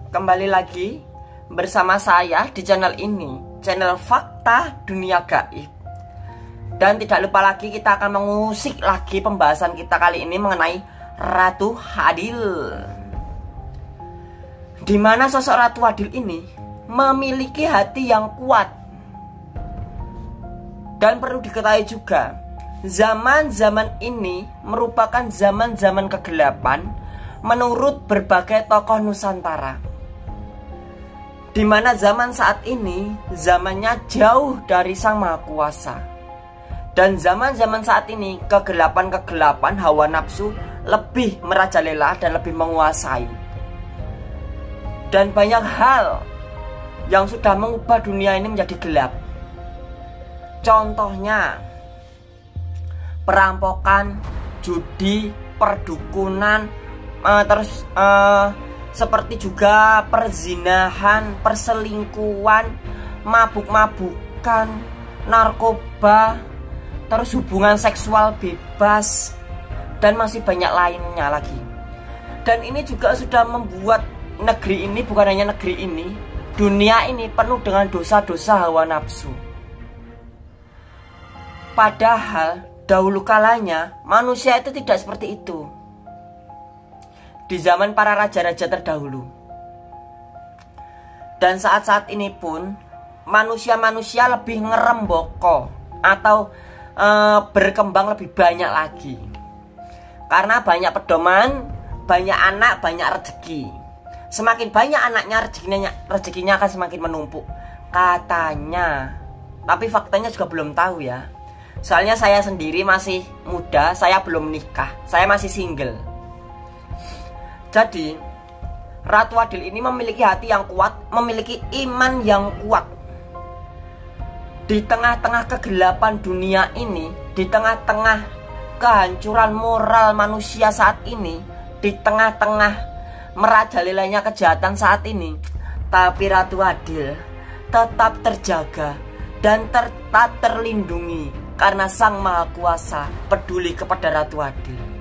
kembali lagi bersama saya di channel ini, channel Fakta Dunia Gaib. Dan tidak lupa lagi kita akan mengusik lagi pembahasan kita kali ini mengenai Ratu Adil. Dimana sosok Ratu Adil ini memiliki hati yang kuat. Dan perlu diketahui juga, zaman-zaman ini merupakan zaman-zaman kegelapan menurut berbagai tokoh Nusantara, di mana zaman saat ini zamannya jauh dari Sang Maha Kuasa. Dan zaman-zaman saat ini kegelapan-kegelapan hawa nafsu lebih merajalela dan lebih menguasai. Dan banyak hal yang sudah mengubah dunia ini menjadi gelap. Contohnya perampokan, judi, perdukunan, seperti juga perzinahan, perselingkuhan, mabuk-mabukan, narkoba, terus hubungan seksual bebas, dan masih banyak lainnya lagi. Dan ini juga sudah membuat negeri ini, bukan hanya negeri ini, dunia ini penuh dengan dosa-dosa hawa nafsu. Padahal dahulu kalanya manusia itu tidak seperti itu. Di zaman para raja-raja terdahulu. Dan saat-saat ini pun manusia-manusia lebih ngeremboko atau berkembang lebih banyak lagi. Karena banyak pedoman, banyak anak, banyak rezeki. Semakin banyak anaknya, rezekinya akan semakin menumpuk, katanya. Tapi faktanya juga belum tahu ya. Soalnya saya sendiri masih muda, saya belum menikah, saya masih single. Jadi Ratu Adil ini memiliki hati yang kuat, memiliki iman yang kuat. Di tengah-tengah kegelapan dunia ini, di tengah-tengah kehancuran moral manusia saat ini, di tengah-tengah merajalelanya kejahatan saat ini, tapi Ratu Adil tetap terjaga dan tetap terlindungi karena Sang Maha Kuasa peduli kepada Ratu Adil.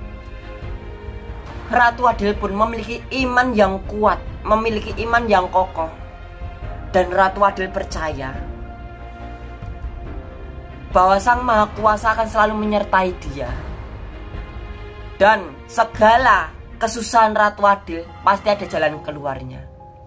Ratu Adil pun memiliki iman yang kuat, memiliki iman yang kokoh. Dan Ratu Adil percaya bahwa Sang Maha Kuasa akan selalu menyertai dia. Dan segala kesusahan Ratu Adil pasti ada jalan keluarnya.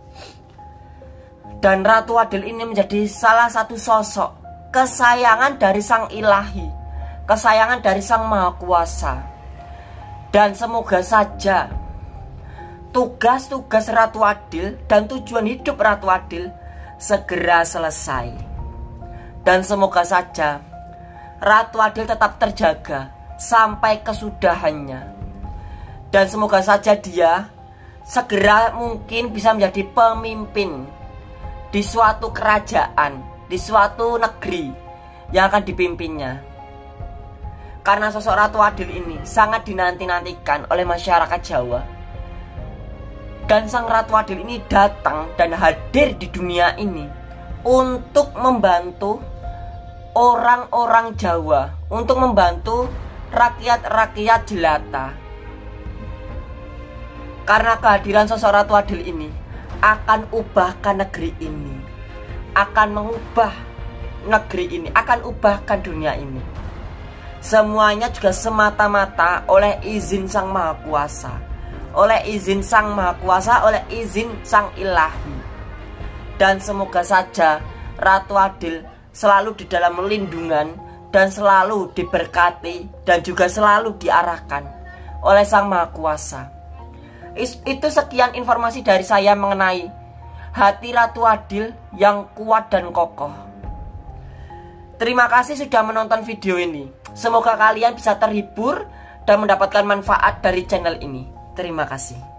Dan Ratu Adil ini menjadi salah satu sosok kesayangan dari Sang Ilahi, kesayangan dari Sang Maha Kuasa. Dan semoga saja tugas-tugas Ratu Adil dan tujuan hidup Ratu Adil segera selesai. Dan semoga saja Ratu Adil tetap terjaga sampai kesudahannya. Dan semoga saja dia segera mungkin bisa menjadi pemimpin di suatu kerajaan, di suatu negeri yang akan dipimpinnya. Karena sosok Ratu Adil ini sangat dinanti-nantikan oleh masyarakat Jawa. Dan Sang Ratu Adil ini datang dan hadir di dunia ini untuk membantu orang-orang Jawa, untuk membantu rakyat-rakyat jelata. Karena kehadiran sosok Ratu Adil ini akan ubahkan negeri ini, akan mengubah negeri ini, akan ubahkan dunia ini. Semuanya juga semata-mata oleh izin Sang Maha Kuasa, oleh izin Sang Maha Kuasa, oleh izin Sang Ilahi. Dan semoga saja Ratu Adil selalu di dalam lindungan dan selalu diberkati dan juga selalu diarahkan oleh Sang Maha Kuasa. Itu sekian informasi dari saya mengenai hati Ratu Adil yang kuat dan kokoh. Terima kasih sudah menonton video ini. Semoga kalian bisa terhibur dan mendapatkan manfaat dari channel ini. Terima kasih.